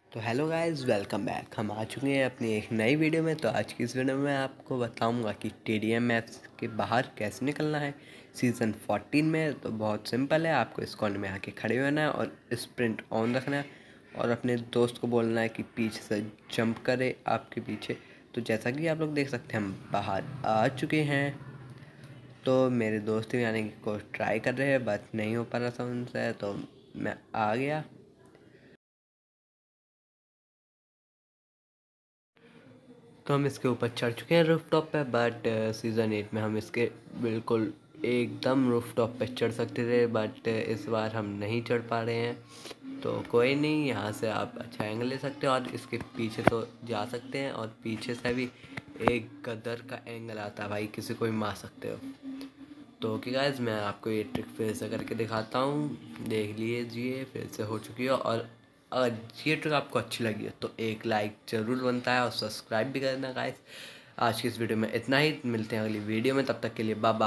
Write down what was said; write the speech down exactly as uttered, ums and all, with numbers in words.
तो hello guys, welcome back. हम आ चुके हैं अपनी एक नई वीडियो में। तो आज की इस वीडियो में मैं आपको बताऊंगा कि टी डी एम मैप्स के बाहर कैसे निकलना है सीज़न फोर्टीन में। तो बहुत सिंपल है, आपको इस कॉर्नर में आके खड़े होना है और स्प्रिंट ऑन रखना है और अपने दोस्त को बोलना है कि पीछे से जंप करे आपके पीछे। तो जैसा कि आप लोग देख सकते हैं, हम बाहर आ चुके हैं। तो मेरे दोस्त भी आने की कोशिश ट्राई कर रहे हैं, बट नहीं हो पा रहा था उनसे, तो मैं आ गया। तो हम इसके ऊपर चढ़ चुके हैं रूफ टॉप पे, बट सीज़न एट में हम इसके बिल्कुल एकदम रूफ टॉप पे चढ़ सकते थे, बट इस बार हम नहीं चढ़ पा रहे हैं। तो कोई नहीं, यहाँ से आप अच्छा एंगल ले सकते हो और इसके पीछे तो जा सकते हैं और पीछे से भी एक गदर का एंगल आता है भाई, किसी को भी मार सकते हो। तो ओके गाइस, मैं आपको ये ट्रिक फिर से करके दिखाता हूँ, देख लीजिए। फिर से हो चुकी है। और अगर ये ट्रिक आपको अच्छी लगी है तो एक लाइक ज़रूर बनता है और सब्सक्राइब भी करना गाइस। आज की इस वीडियो में इतना ही, मिलते हैं अगली वीडियो में, तब तक के लिए बाय बाय।